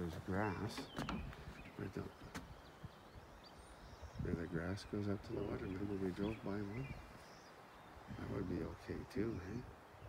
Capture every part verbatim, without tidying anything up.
there's grass. Right down where the grass goes up to the water. Remember we drove by one? That would be okay too, hey?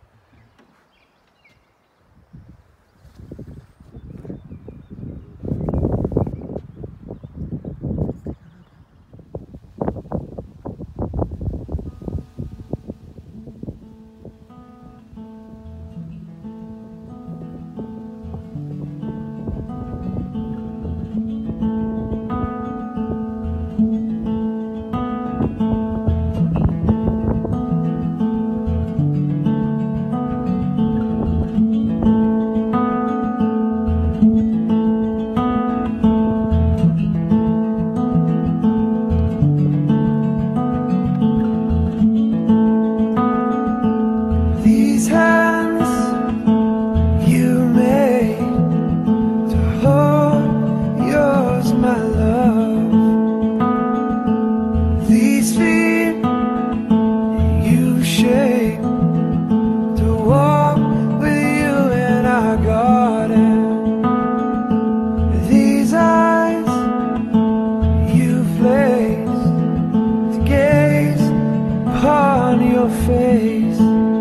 Face,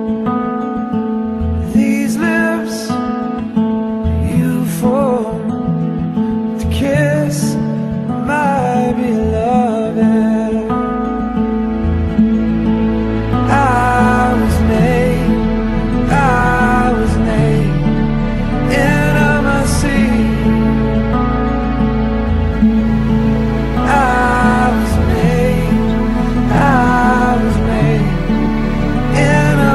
these lips you form to kiss my beloved. I was made, I was made in intimacy. I was made, I was made in a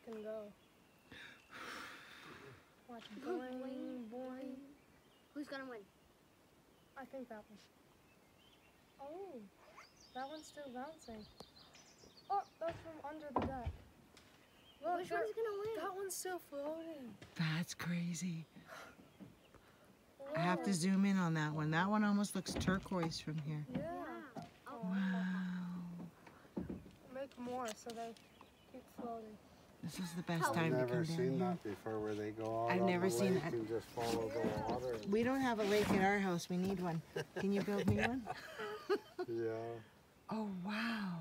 can go. Watch, boing, boing. Who's gonna win? I think that one. Oh, that one's still bouncing. Oh, that's from under the deck. Look, Which there- one's gonna win? That one's still floating. That's crazy. Whoa. I have to zoom in on that one. That one almost looks turquoise from here. Yeah. Yeah. Oh, Wow. make more so they keep floating. This is the best I've I've time to never come down seen here. that before where they go out I've on never the seen lake that. and just follow the water. We don't have a lake at our house. We need one. Can you build me one? Yeah. Oh, wow.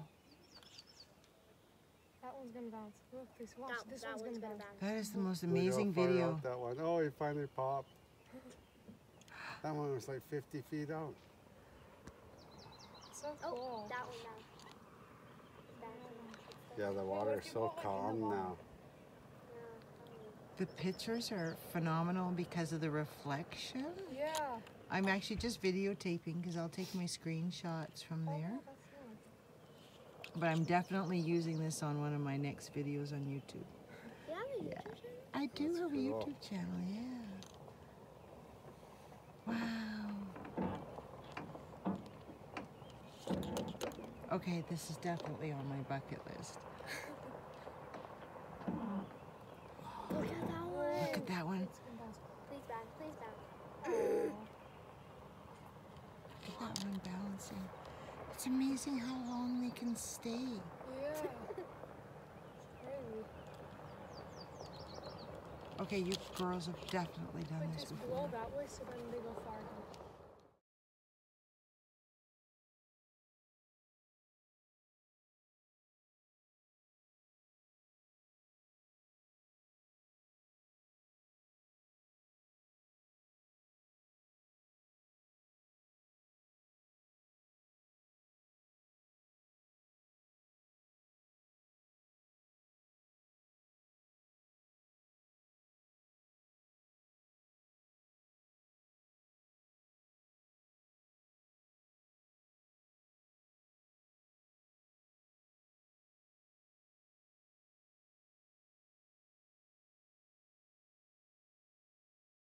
That one's gonna bounce. Look, this, watch, That, this that one's, one's gonna gonna bounce. bounce. That is the most Look how amazing far video. out that one. Oh, he finally popped. That one was like fifty feet out. So Oh, cool. that one down. That one. Yeah, the what water's if you so put one in the calm water? now. The pictures are phenomenal because of the reflection. Yeah. I'm actually just videotaping because I'll take my screenshots from Oh, there. that's nice. But I'm definitely using this on one of my next videos on YouTube. You have a YouTube Yeah. channel? I do That's have a cool. YouTube channel, yeah. Wow. Okay, this is definitely on my bucket list. Look at that one. Look at that one. It's gonna bounce. Please bounce, please bounce. Oh. Look at that one balancing. It's amazing how long they can stay. Yeah. Crazy. Okay, you girls have definitely done Like this just before. blow that way so then they go farther.